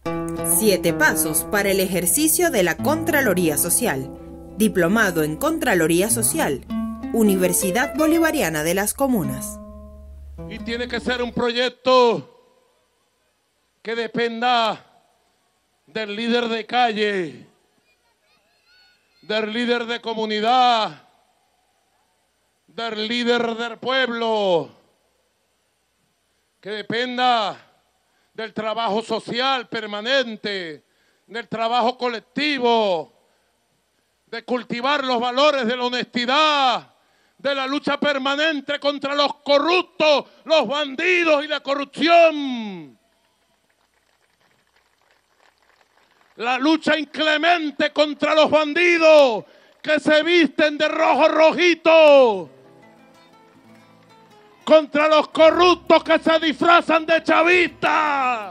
7 pasos para el ejercicio de la Contraloría Social. Diplomado en Contraloría Social. Universidad Bolivariana de las Comunas. Y tiene que ser un proyecto que dependa del líder de calle, del líder de comunidad, del líder del pueblo, que dependa del trabajo social permanente, del trabajo colectivo, de cultivar los valores de la honestidad, de la lucha permanente contra los corruptos, los bandidos y la corrupción. La lucha inclemente contra los bandidos que se visten de rojo rojito, contra los corruptos que se disfrazan de chavistas.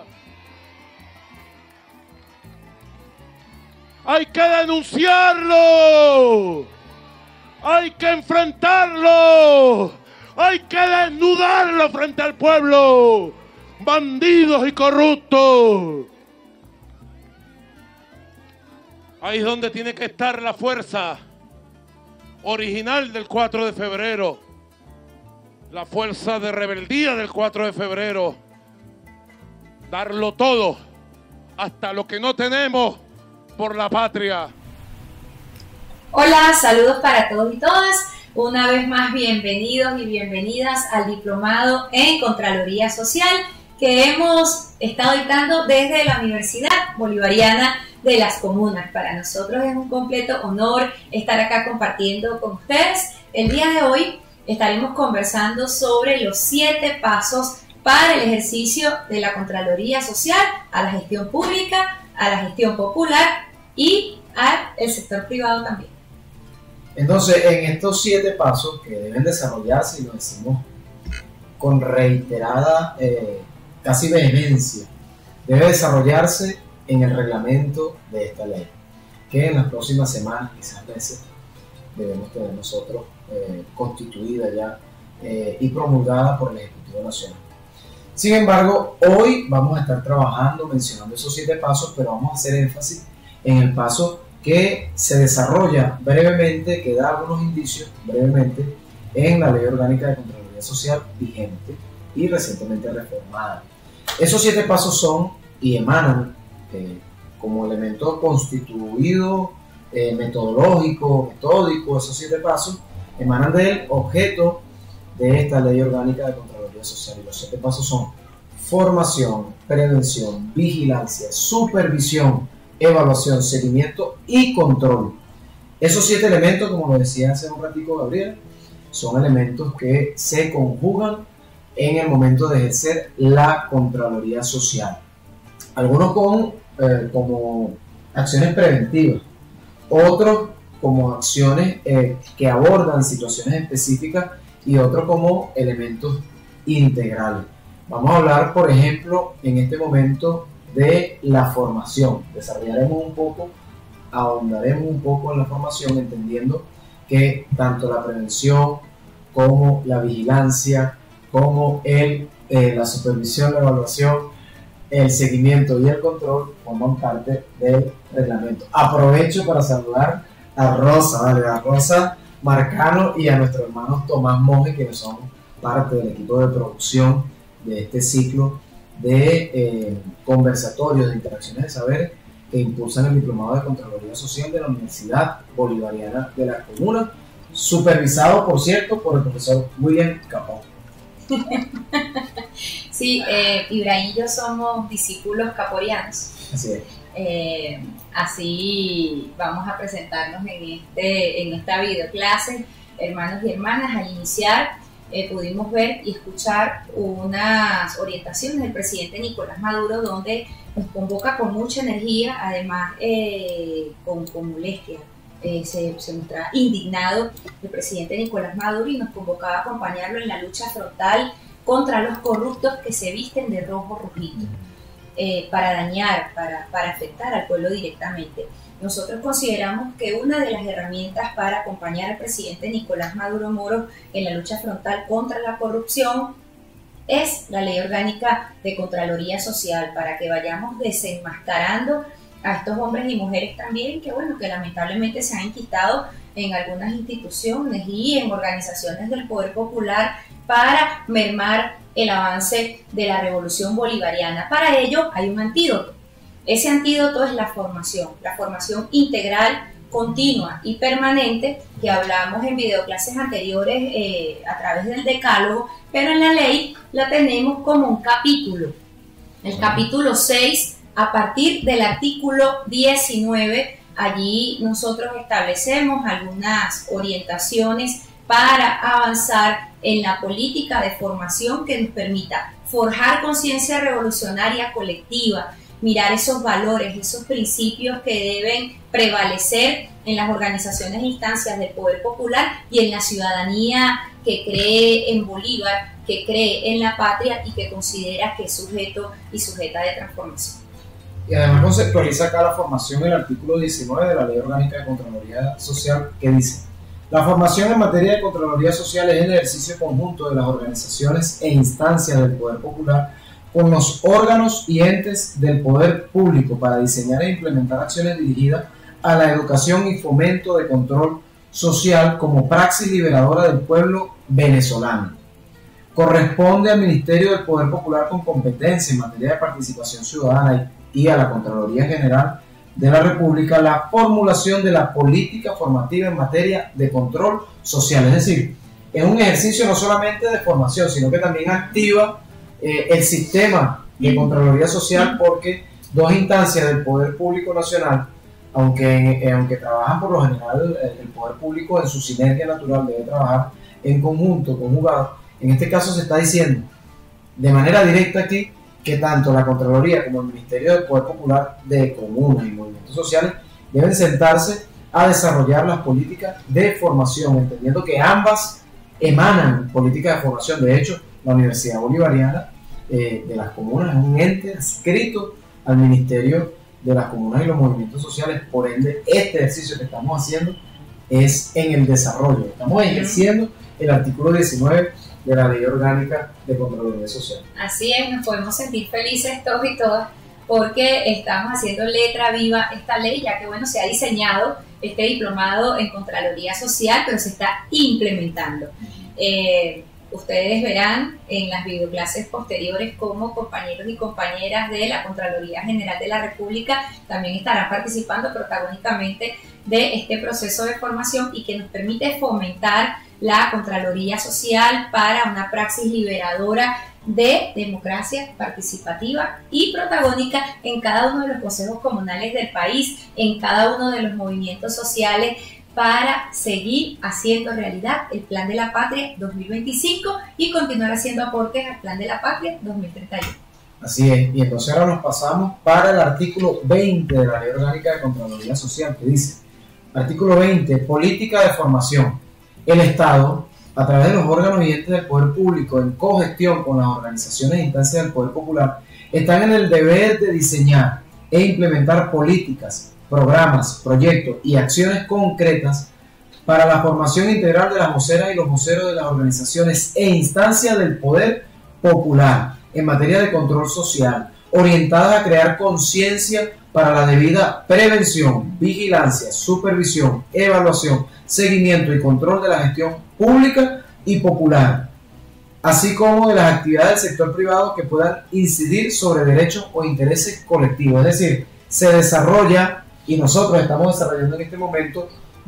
Hay que denunciarlo, hay que enfrentarlo, hay que desnudarlo frente al pueblo. Bandidos y corruptos. Ahí es donde tiene que estar la fuerza original del 4 de febrero. La fuerza de rebeldía del 4 de febrero. Darlo todo, hasta lo que no tenemos, por la patria. Hola, saludos para todos y todas. Una vez más, bienvenidos y bienvenidas al Diplomado en Contraloría Social que hemos estado dictando desde la Universidad Bolivariana de las Comunas. Para nosotros es un completo honor estar acá compartiendo con ustedes. El día de hoy estaremos conversando sobre los 7 pasos para el ejercicio de la Contraloría Social a la gestión pública, a la gestión popular y al sector privado también. Entonces, en estos 7 pasos que deben desarrollarse, y lo decimos con reiterada casi vehemencia, debe desarrollarse en el reglamento de esta ley, que en las próximas semanas, quizás meses, debemos tener nosotros constituida ya y promulgada por el Ejecutivo Nacional. Sin embargo, hoy vamos a estar trabajando, mencionando esos 7 pasos, pero vamos a hacer énfasis en el paso que se desarrolla brevemente, que da algunos indicios brevemente en la Ley Orgánica de Contraloría Social vigente y recientemente reformada. Esos 7 pasos son y emanan como elemento constituido, metodológico, metódico. Esos 7 pasos emanan del objeto de esta Ley Orgánica de Contraloría Social. Y los 7 pasos son formación, prevención, vigilancia, supervisión, evaluación, seguimiento y control. Esos 7 elementos, como lo decía hace un ratico Gabriel, son elementos que se conjugan en el momento de ejercer la Contraloría Social. Algunos como acciones preventivas, otros como acciones que abordan situaciones específicas y otros como elementos integrales. Vamos a hablar, por ejemplo, en este momento de la formación. Ahondaremos un poco en la formación, entendiendo que tanto la prevención como la vigilancia, como la supervisión, la evaluación, el seguimiento y el control forman parte del reglamento. Aprovecho para saludar a Rosa Marcano y a nuestro hermano Tomás Monge, quienes son parte del equipo de producción de este ciclo de conversatorios, de interacciones de saberes que impulsan el Diplomado de Contraloría Social de la Universidad Bolivariana de las Comunas, supervisado, por cierto, por el profesor William Capó. Sí, Ibrahim y yo somos discípulos caporianos. Así es. Así vamos a presentarnos en esta videoclase, hermanos y hermanas. Al iniciar pudimos ver y escuchar unas orientaciones del presidente Nicolás Maduro, donde nos convoca con mucha energía, además con molestia. Se mostraba indignado el presidente Nicolás Maduro y nos convocaba a acompañarlo en la lucha frontal contra los corruptos que se visten de rojo rojito para dañar, para afectar al pueblo directamente. Nosotros consideramos que una de las herramientas para acompañar al presidente Nicolás Maduro Moro en la lucha frontal contra la corrupción es la Ley Orgánica de Contraloría Social, para que vayamos desenmascarando a estos hombres y mujeres también que, bueno, que lamentablemente se han enquistado en algunas instituciones y en organizaciones del poder popular para mermar el avance de la revolución bolivariana. Para ello hay un antídoto. Ese antídoto es la formación integral, continua y permanente, que hablamos en videoclases anteriores a través del decálogo, pero en la ley la tenemos como un capítulo. El capítulo 6, a partir del artículo 19, allí nosotros establecemos algunas orientaciones para avanzar en la política de formación que nos permita forjar conciencia revolucionaria colectiva, mirar esos valores, esos principios que deben prevalecer en las organizaciones e instancias del poder popular y en la ciudadanía que cree en Bolívar, que cree en la patria y que considera que es sujeto y sujeta de transformación. Y además conceptualiza acá la formación en el artículo 19 de la Ley Orgánica de Contraloría Social, que dice: la formación en materia de Contraloría Social es el ejercicio conjunto de las organizaciones e instancias del poder popular con los órganos y entes del poder público para diseñar e implementar acciones dirigidas a la educación y fomento de control social como praxis liberadora del pueblo venezolano. Corresponde al Ministerio del Poder Popular con competencia en materia de participación ciudadana y a la Contraloría General de la República la formulación de la política formativa en materia de control social. Es decir, es un ejercicio no solamente de formación, sino que también activa el sistema de Contraloría Social, porque dos instancias del Poder Público Nacional, aunque trabajan por lo general, el Poder Público en su sinergia natural debe trabajar en conjunto, conjugado. En este caso se está diciendo de manera directa aquí que tanto la Contraloría como el Ministerio del Poder Popular de Comunas y Movimientos Sociales deben sentarse a desarrollar las políticas de formación, entendiendo que ambas emanan políticas de formación. De hecho, la Universidad Bolivariana de las Comunas es un ente adscrito al Ministerio de las Comunas y los Movimientos Sociales. Por ende, este ejercicio que estamos haciendo es en el desarrollo. Estamos ejerciendo el artículo 19 de la Ley Orgánica de Contraloría Social. Así es, nos podemos sentir felices todos y todas porque estamos haciendo letra viva esta ley, ya que, bueno, se ha diseñado este diplomado en Contraloría Social, pero se está implementando. Ustedes verán en las videoclases posteriores cómo compañeros y compañeras de la Contraloría General de la República también estarán participando protagónicamente de este proceso de formación y que nos permite fomentar la Contraloría Social para una praxis liberadora de democracia participativa y protagónica en cada uno de los consejos comunales del país, en cada uno de los movimientos sociales, para seguir haciendo realidad el Plan de la Patria 2025 y continuar haciendo aportes al Plan de la Patria 2031. Así es, y entonces ahora nos pasamos para el artículo 20 de la Ley Orgánica de Contraloría Social, que dice: artículo 20, política de formación. El Estado, a través de los órganos y entes del poder público, en cogestión con las organizaciones e instancias del poder popular, están en el deber de diseñar e implementar políticas, programas, proyectos y acciones concretas para la formación integral de las voceras y los voceros de las organizaciones e instancias del poder popular en materia de control social, orientadas a crear conciencia para la debida prevención, vigilancia, supervisión, evaluación, seguimiento y control de la gestión pública y popular, así como de las actividades del sector privado que puedan incidir sobre derechos o intereses colectivos. Es decir, se desarrolla, y nosotros estamos desarrollando en este momento,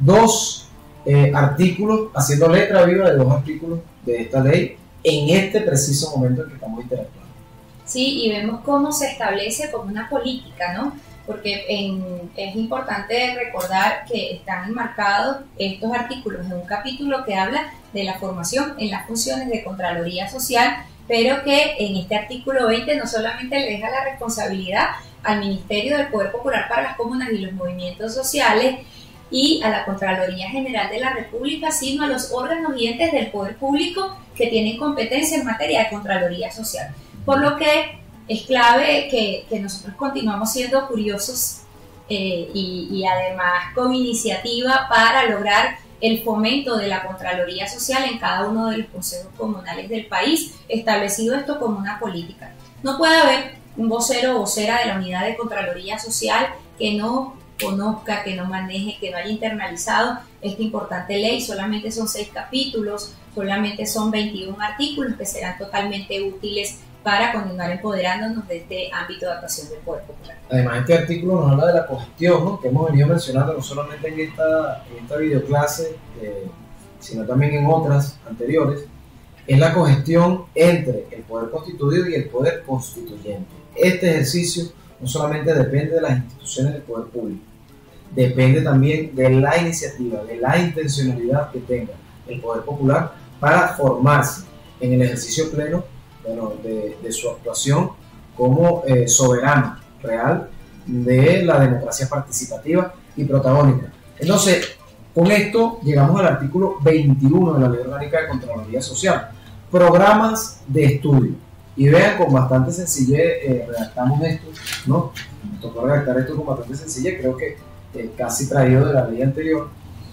dos artículos, haciendo letra viva de dos artículos de esta ley en este preciso momento en que estamos interactuando. Sí, y vemos cómo se establece como una política, ¿no? Porque es importante recordar que están enmarcados estos artículos en un capítulo que habla de la formación en las funciones de Contraloría Social, pero que en este artículo 20 no solamente le deja la responsabilidad al Ministerio del Poder Popular para las Comunas y los Movimientos Sociales y a la Contraloría General de la República, sino a los órganos y entes del Poder Público que tienen competencia en materia de Contraloría Social. Por lo que es clave que nosotros continuamos siendo curiosos y además con iniciativa para lograr el fomento de la Contraloría Social en cada uno de los consejos comunales del país, establecido esto como una política. No puede haber un vocero o vocera de la unidad de Contraloría Social que no conozca, que no maneje, que no haya internalizado esta importante ley. Solamente son 6 capítulos, solamente son 21 artículos que serán totalmente útiles para continuar empoderándonos de este ámbito de actuación del Poder Popular. Además, este artículo nos habla de la cogestión, ¿no?, que hemos venido mencionando no solamente en esta videoclase, sino también en otras anteriores. Es la cogestión entre el poder constituido y el poder constituyente. Este ejercicio no solamente depende de las instituciones del poder público, depende también de la iniciativa, de la intencionalidad que tenga el poder popular para formarse en el ejercicio pleno, de su actuación como soberano real de la democracia participativa y protagónica. Entonces, con esto llegamos al artículo 21 de la Ley Orgánica de Contraloría Social, programas de estudio. Y vean, con bastante sencillez redactamos esto, ¿no? Nos tocó redactar esto con bastante sencillez, creo que casi traído de la ley anterior.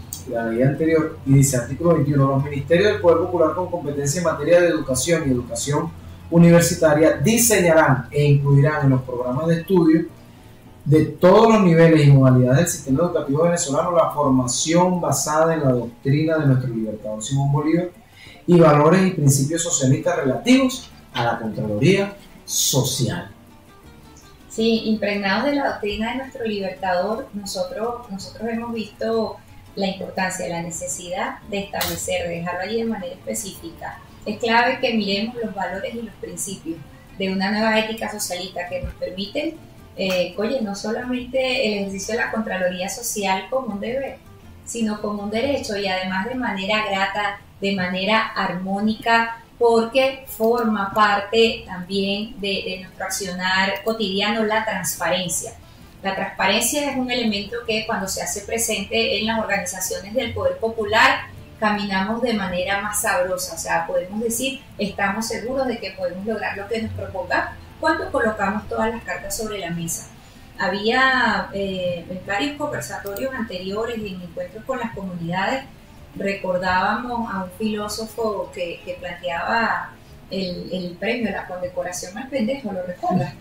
Y dice, artículo 21, los ministerios del Poder Popular con competencia en materia de educación y educación universitaria diseñarán e incluirán en los programas de estudio de todos los niveles y modalidades del sistema educativo venezolano la formación basada en la doctrina de nuestro libertador Simón Bolívar y valores y principios socialistas relativos a la Contraloría Social. Sí, impregnados de la doctrina de nuestro libertador, nosotros hemos visto la importancia, la necesidad de establecer, de dejarlo allí de manera específica. Es clave que miremos los valores y los principios de una nueva ética socialista que nos permiten, no solamente el ejercicio de la Contraloría Social como un deber, sino como un derecho, y además de manera grata, de manera armónica, porque forma parte también de nuestro accionar cotidiano la transparencia. La transparencia es un elemento que cuando se hace presente en las organizaciones del Poder Popular, caminamos de manera más sabrosa, o sea, podemos decir, estamos seguros de que podemos lograr lo que nos proponga cuando colocamos todas las cartas sobre la mesa. Había en varios conversatorios anteriores y en encuentros con las comunidades, recordábamos a un filósofo que planteaba el premio, la condecoración al pendejo, ¿lo recuerdas?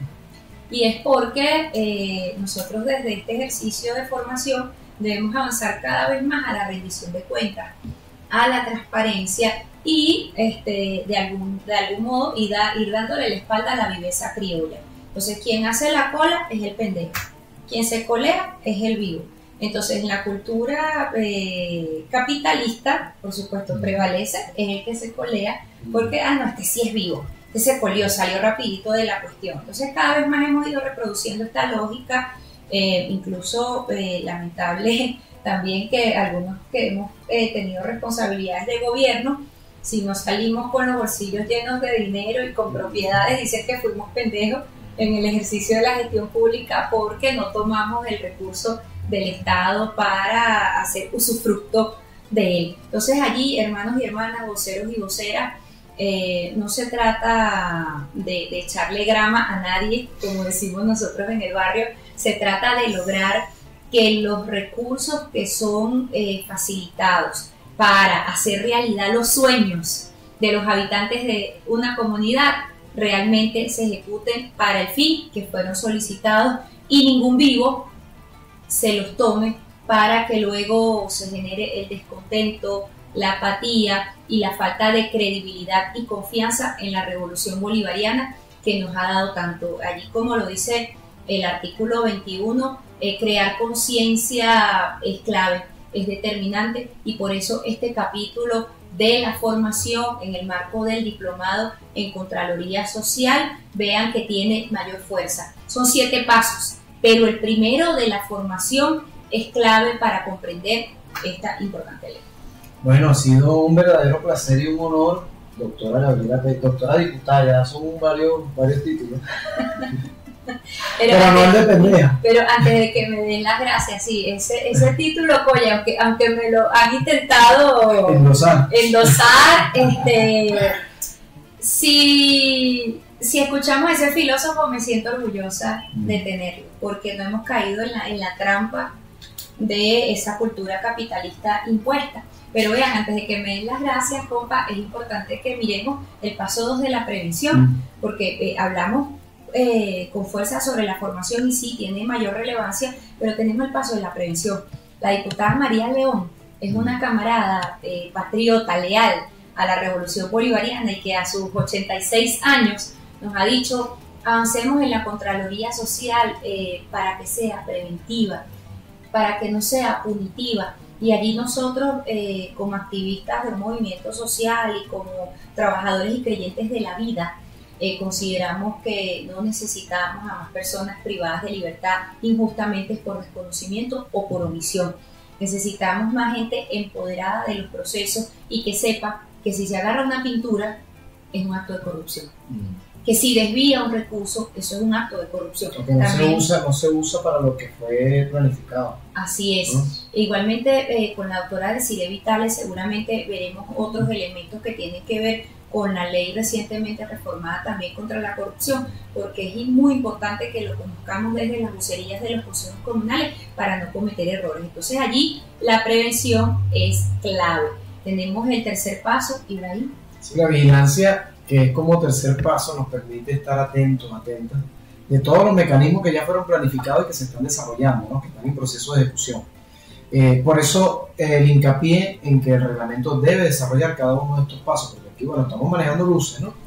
Y es porque nosotros desde este ejercicio de formación debemos avanzar cada vez más a la rendición de cuentas, a la transparencia y de algún modo ir dándole la espalda a la viveza criolla. Entonces, quien hace la cola es el pendejo, quien se colea es el vivo. Entonces, en la cultura capitalista, por supuesto, prevalece, es el que se colea, porque, este sí es vivo, este se coleó, salió rapidito de la cuestión. Entonces, cada vez más hemos ido reproduciendo esta lógica, incluso lamentable también que algunos que hemos tenido responsabilidades de gobierno, si nos salimos con los bolsillos llenos de dinero y con propiedades, dicen que fuimos pendejos en el ejercicio de la gestión pública porque no tomamos el recurso del Estado para hacer usufructo de él. Entonces allí, hermanos y hermanas, voceros y voceras, no se trata de echarle grama a nadie, como decimos nosotros en el barrio, se trata de lograr que los recursos que son facilitados para hacer realidad los sueños de los habitantes de una comunidad realmente se ejecuten para el fin que fueron solicitados y ningún vivo se los tome para que luego se genere el descontento, la apatía y la falta de credibilidad y confianza en la revolución bolivariana que nos ha dado tanto. Allí, como lo dice el artículo 21, crear conciencia es clave, es determinante, y por eso este capítulo de la formación en el marco del diplomado en Contraloría Social, vean que tiene mayor fuerza. Son 7 pasos, pero el primero de la formación es clave para comprender esta importante ley. Bueno, ha sido un verdadero placer y un honor, doctora Gabriela, doctora diputada, ya son varios títulos. Pero no el de pendeja. Pero antes de que me den las gracias, sí, ese título, coño, aunque me lo han intentado endosar, si escuchamos a ese filósofo me siento orgullosa de tenerlo, porque no hemos caído en la trampa de esa cultura capitalista impuesta. Pero vean, antes de que me den las gracias, compa, es importante que miremos el paso 2 de la prevención, porque hablamos con fuerza sobre la formación y sí, tiene mayor relevancia, pero tenemos el paso de la prevención. La diputada María León es una camarada patriota, leal a la Revolución Bolivariana y que a sus 86 años nos ha dicho: avancemos en la Contraloría Social para que sea preventiva, para que no sea punitiva. Y allí nosotros, como activistas del movimiento social y como trabajadores y creyentes de la vida, consideramos que no necesitamos a más personas privadas de libertad injustamente por desconocimiento o por omisión. Necesitamos más gente empoderada de los procesos y que sepa que si se agarra una pintura es un acto de corrupción. Que si desvía un recurso, eso es un acto de corrupción. Porque no se usa para lo que fue planificado. Así es. ¿No? Igualmente, con la doctora Desiree Vitales seguramente veremos otros elementos que tienen que ver con la ley recientemente reformada también contra la corrupción, porque es muy importante que lo conozcamos desde las vocerías de los consejos comunales para no cometer errores. Entonces allí la prevención es clave. Tenemos el tercer paso, Ibrahim. Sí, la vigilancia, que es como tercer paso, nos permite estar atentas de todos los mecanismos que ya fueron planificados y que se están desarrollando, ¿no? Que están en proceso de ejecución. Por eso el hincapié en que el reglamento debe desarrollar cada uno de estos pasos, porque aquí, bueno, estamos manejando luces, ¿no?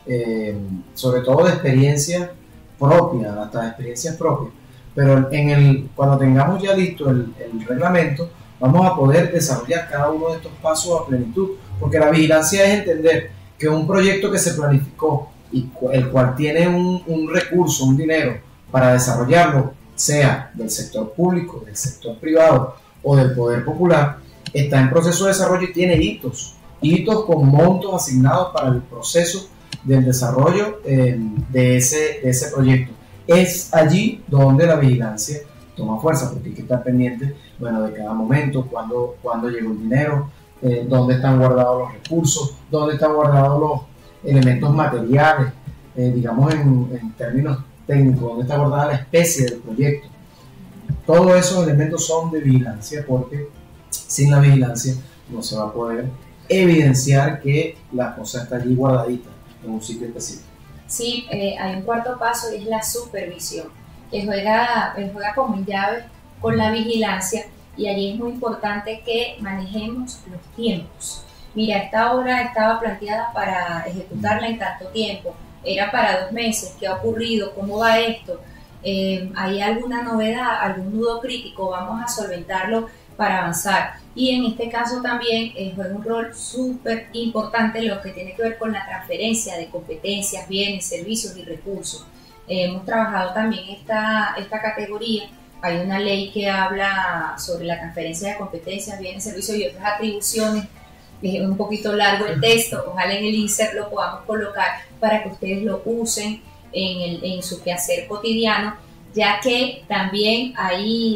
Sobre todo de experiencias propias, hasta de experiencias propias, pero cuando tengamos ya listo el reglamento, vamos a poder desarrollar cada uno de estos pasos a plenitud, porque la vigilancia es entender que un proyecto que se planificó y el cual tiene un recurso, un dinero para desarrollarlo, sea del sector público, del sector privado o del poder popular, está en proceso de desarrollo y tiene hitos con montos asignados para el proceso del desarrollo de ese proyecto. Es allí donde la vigilancia toma fuerza, porque hay que estar pendiente, bueno, de cada momento, cuándo llegó el dinero, dónde están guardados los recursos, dónde están guardados los elementos materiales, digamos en términos técnicos, dónde está guardada la especie del proyecto. Todos esos elementos son de vigilancia, porque sin la vigilancia no se va a poder evidenciar que la cosa está allí guardadita en un sitio específico. Sí, hay un cuarto paso y es la supervisión, que juega como llave con la vigilancia, y allí es muy importante que manejemos los tiempos. Mira, esta obra estaba planteada para ejecutarla en tanto tiempo, era para 2 meses. ¿Qué ha ocurrido? ¿Cómo va esto? ¿Hay alguna novedad, algún nudo crítico? Vamos a solventarlo para avanzar. Y en este caso también juega un rol súper importante lo que tiene que ver con la transferencia de competencias, bienes, servicios y recursos. Hemos trabajado también esta categoría. Hay una ley que habla sobre la transferencia de competencias, bienes, servicios y otras atribuciones. Es un poquito largo el texto, ojalá en el insert lo podamos colocar para que ustedes lo usen en su quehacer cotidiano, ya que también hay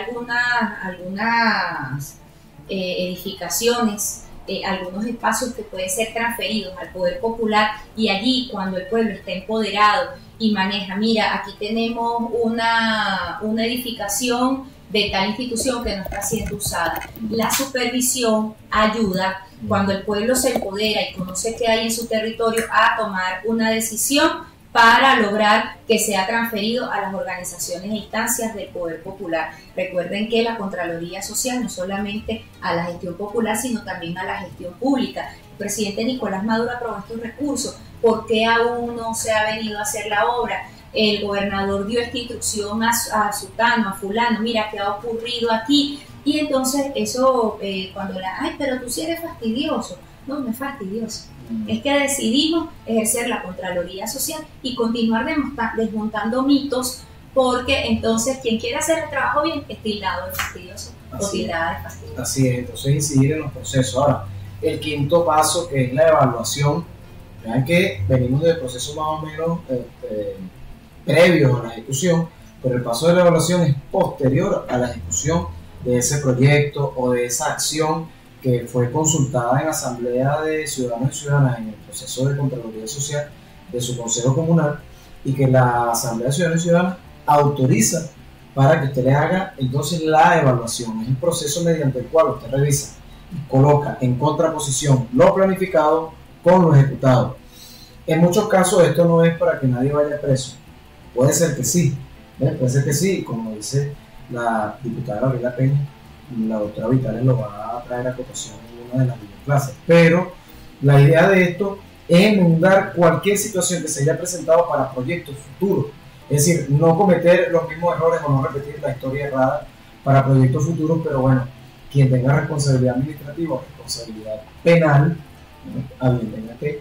algunas edificaciones, algunos espacios que pueden ser transferidos al poder popular, y allí cuando el pueblo está empoderado y maneja, mira, aquí tenemos una edificación de tal institución que no está siendo usada. La supervisión ayuda cuando el pueblo se empodera y conoce qué hay en su territorio a tomar una decisión para lograr que sea transferido a las organizaciones e instancias del poder popular. Recuerden que la Contraloría Social no solamente a la gestión popular, sino también a la gestión pública. El presidente Nicolás Maduro aprobó estos recursos. ¿Por qué aún no se ha venido a hacer la obra? El gobernador dio esta instrucción a sutano, a fulano, mira qué ha ocurrido aquí. Y entonces eso, cuando pero tú sí eres fastidioso. No, no es fastidioso. Es que decidimos ejercer la Contraloría Social y continuar desmontando mitos, porque entonces quien quiera hacer el trabajo bien es tildado de fastidioso o tildada de fastidioso. Así es, entonces incidir en los procesos. Ahora, el quinto paso, que es la evaluación. Vean que venimos del proceso más o menos previo a la ejecución, pero el paso de la evaluación es posterior a la ejecución de ese proyecto o de esa acción que fue consultada en asamblea de ciudadanos y ciudadanas en el proceso de Contraloría Social de su Consejo Comunal, y que la asamblea de ciudadanos y ciudadanas autoriza para que usted le haga entonces la evaluación. Es un proceso mediante el cual usted revisa y coloca en contraposición lo planificado con lo ejecutado. En muchos casos esto no es para que nadie vaya preso. Puede ser que sí, puede ser que sí, como dice la diputada Gabriela Peña, la doctora Vitales lo va a traer a cotación en una de las videoclases. Pero la idea de esto es enmendar cualquier situación que se haya presentado para proyectos futuros. Es decir, no cometer los mismos errores o no repetir la historia errada para proyectos futuros, pero bueno, quien tenga responsabilidad administrativa o responsabilidad penal, a bien tenga que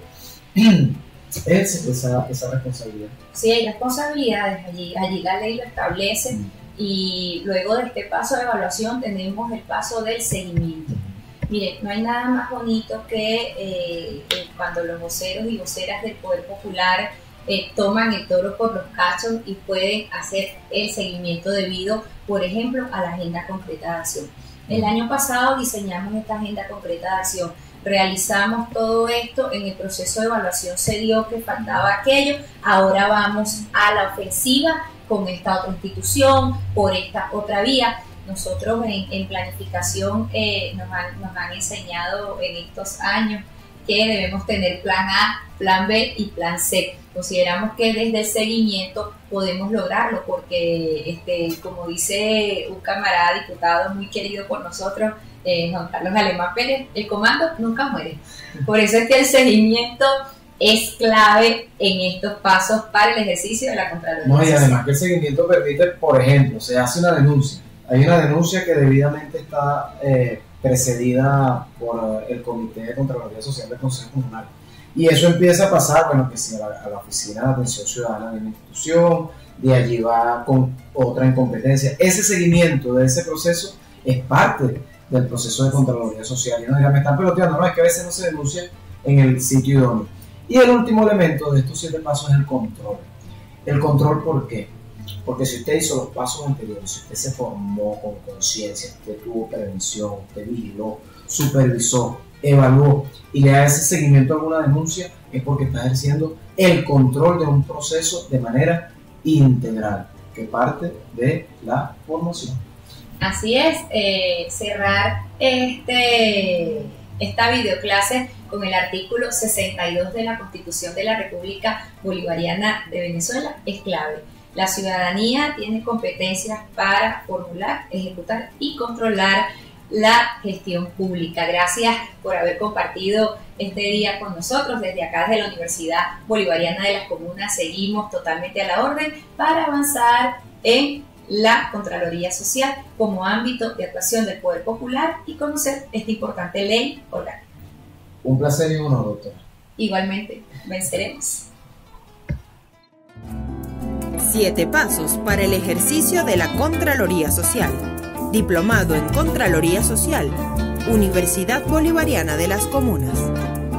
esa responsabilidad. Sí, hay responsabilidades allí la ley lo establece y luego de este paso de evaluación tenemos el paso del seguimiento. Mire, no hay nada más bonito que cuando los voceros y voceras del Poder Popular toman el toro por los cachos y pueden hacer el seguimiento debido, por ejemplo, a la agenda concreta de acción. El año pasado diseñamos esta agenda concreta de acción, realizamos todo esto, en el proceso de evaluación se dio que faltaba aquello, ahora vamos a la ofensiva con esta otra institución, por esta otra vía. Nosotros en planificación nos han enseñado en estos años que debemos tener plan A, plan B y plan C. Consideramos que desde el seguimiento podemos lograrlo porque, como dice un camarada diputado muy querido por nosotros, Juan Carlos Alemán Pérez, el comando nunca muere. Por eso es que el seguimiento es clave en estos pasos para el ejercicio de la Contraloría. No, y además que el seguimiento permite, por ejemplo, se hace una denuncia. Hay una denuncia que debidamente está precedida por el Comité de Contraloría Social del Consejo Comunal. Y eso empieza a pasar, bueno, que si a la Oficina de Atención Ciudadana de una institución, de allí va con otra incompetencia. Ese seguimiento de ese proceso es parte del proceso de Contraloría Social. Y no digan, me están peloteando, no, es que a veces no se denuncia en el sitio idóneo. Y el último elemento de estos 7 pasos es el control. ¿El control por qué? Porque si usted hizo los pasos anteriores, si usted se formó con conciencia, usted tuvo prevención, usted vigiló, supervisó, evaluó y le da ese seguimiento a alguna denuncia, es porque está ejerciendo el control de un proceso de manera integral, que parte de la formación. Así es, cerrar esta videoclase con el artículo 62 de la Constitución de la República Bolivariana de Venezuela es clave. La ciudadanía tiene competencias para formular, ejecutar y controlar la gestión pública. Gracias por haber compartido este día con nosotros. Desde acá, desde la Universidad Bolivariana de las Comunas, seguimos totalmente a la orden para avanzar en la Contraloría Social como ámbito de actuación del Poder Popular y conocer esta importante ley orgánica. Un placer y un honor, doctora. Igualmente, venceremos. 7 pasos para el ejercicio de la Contraloría Social. Diplomado en Contraloría Social. Universidad Bolivariana de las Comunas.